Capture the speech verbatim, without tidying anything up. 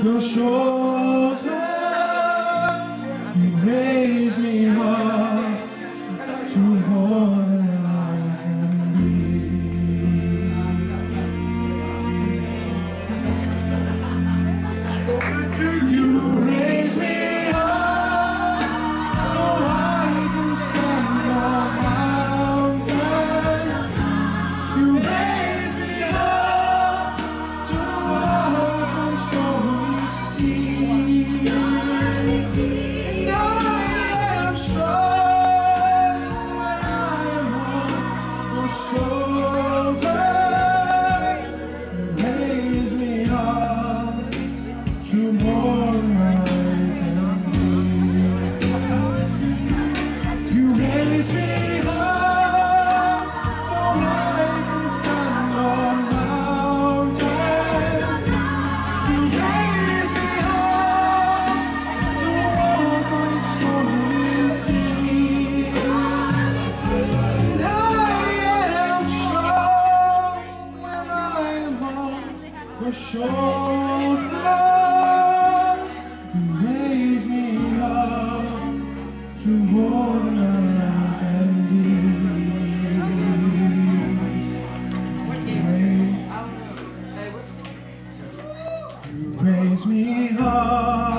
your shoulders, you raise me up to more than I can be. You raise me up so I can stand on mountains. You raise me up to open stormy seas. And I am strong when I am on your shoulders. You raise me up to more than I can be. You raise me up so I can stand on mountains. You raise me up to walk on stormy seas. And I am strong when I am on your shoulders. You raise me up to more than I can be. You raise me up.